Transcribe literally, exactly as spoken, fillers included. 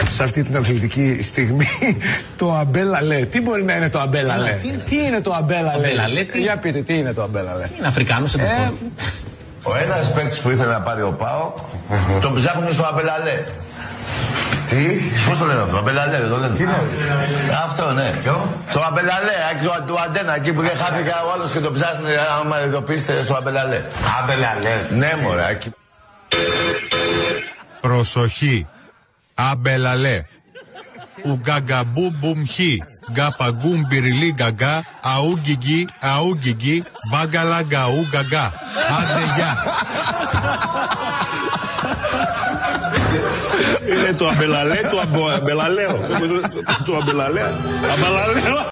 σε αυτή την αθλητική στιγμή το αμπέλαλέ. Τι μπορεί να είναι το αμπέλαλέ? Τι είναι, τι είναι το αμπέλαλέ? Τι... Για πείτε, τι είναι το αμπέλαλέ? Είναι Αφρικάνος σε ε... Ο ένας παίκτης που ήθελε να πάρει ο ΠΑΟ, τον ψάχνουν στο αμπέλαλέ. Τι? Πώς το λένε αυτό, αμπέλαλέ, δεν το λένε? Τι είναι? Αυτό, ναι. Ποιο? Το αμπέλαλέ, του αντένα, εκεί που δεν χάθηκε ο άλλος και τον ψάχνει, άμα ειδοποιήσετε στο αμπέλαλέ. Αμπέλαλέ. Ναι, μωρά, εκεί. Προσοχή. Αμπέλαλέ. Ουγκαγκαμπούμπουμχι. Γκαπαγκούμ μπυριλί γκαγκά. Αούγκιγκι, αούγκιγκι. Μπάγκαλα γκαού γκαγκά. Άντε γεια. Είναι το αμπελαλέ, το αμπελαλέο. Το αμπελαλέο. Αμπελαλέο.